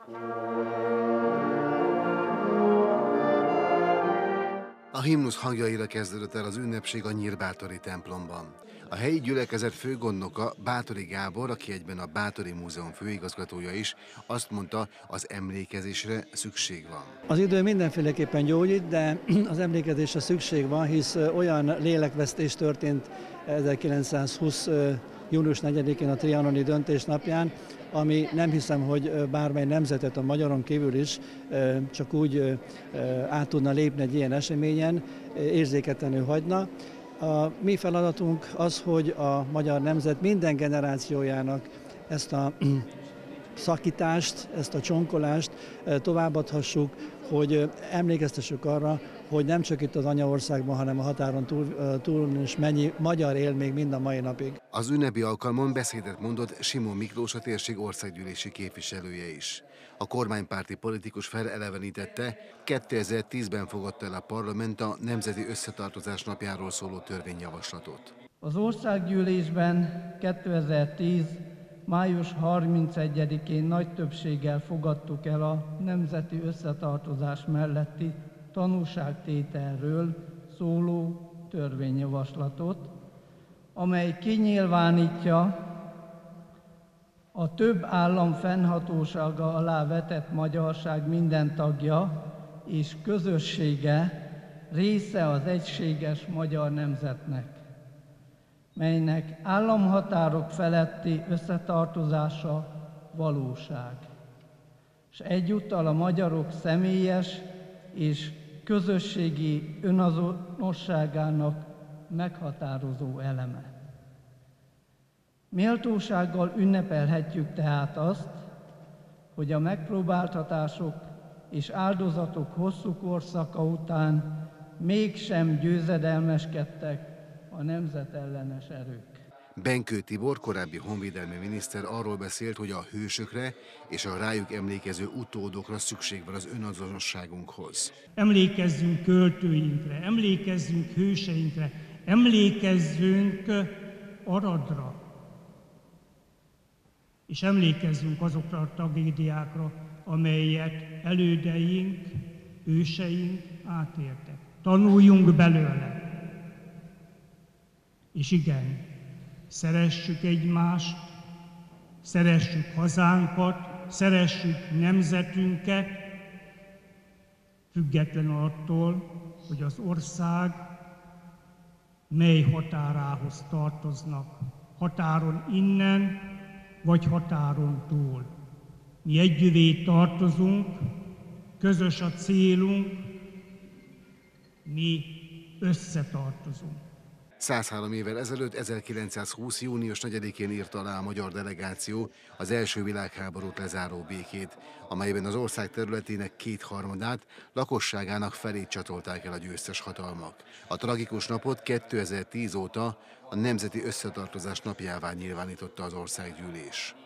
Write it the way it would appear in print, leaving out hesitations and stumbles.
A himnusz hangjaira kezdődött el az ünnepség a Nyírbátori templomban. A helyi gyülekezet főgondnoka, Báthori Gábor, aki egyben a Báthori Múzeum főigazgatója is, azt mondta, az emlékezésre szükség van. Az idő mindenféleképpen gyógyít, de az emlékezésre szükség van, hisz olyan lélekvesztés történt 1920. június 4-én a trianoni döntés napján, ami nem hiszem, hogy bármely nemzetet a magyaron kívül is csak úgy át tudna lépni egy ilyen eseményen, érzéketlenül hagyna. A mi feladatunk az, hogy a magyar nemzet minden generációjának ezt a szakítást, ezt a csonkolást továbbadhassuk, hogy emlékeztessük arra, hogy nem csak itt az anyaországban, hanem a határon túl is mennyi magyar él még mind a mai napig. Az ünnepi alkalmon beszédet mondott Simon Miklós, a térség országgyűlési képviselője is. A kormánypárti politikus felelevenítette, 2010-ben fogadta el a parlament a Nemzeti Összetartozás napjáról szóló törvényjavaslatot. Az országgyűlésben 2010. május 31-én nagy többséggel fogadtuk el a nemzeti összetartozás melletti tanúságtételről szóló törvényjavaslatot, amely kinyilvánítja a több állam fennhatósága alá vetett magyarság minden tagja és közössége része az egységes magyar nemzetnek, melynek államhatárok feletti összetartozása valóság, és egyúttal a magyarok személyes és közösségi önazonosságának meghatározó eleme. Méltósággal ünnepelhetjük tehát azt, hogy a megpróbáltatások és áldozatok hosszú korszaka után mégsem győzedelmeskedtek a nemzetellenes erők. Benkő Tibor, korábbi honvédelmi miniszter arról beszélt, hogy a hősökre és a rájuk emlékező utódokra szükség van az önazonosságunkhoz. Emlékezzünk költőinkre, emlékezzünk hőseinkre, emlékezzünk Aradra, és emlékezzünk azokra a tragédiákra, amelyet elődeink, őseink átéltek. Tanuljunk belőle. És igen, szeressük egymást, szeressük hazánkat, szeressük nemzetünket, függetlenül attól, hogy az ország mely határához tartoznak, határon innen, vagy határon túl. Mi együvé tartozunk, közös a célunk, mi összetartozunk. 103 évvel ezelőtt, 1920. június 4-én írta alá a magyar delegáció az első világháborút lezáró békét, amelyben az ország területének 2/3-át, lakosságának felét csatolták el a győztes hatalmak. A tragikus napot 2010 óta a Nemzeti Összetartozás napjává nyilvánította az országgyűlés.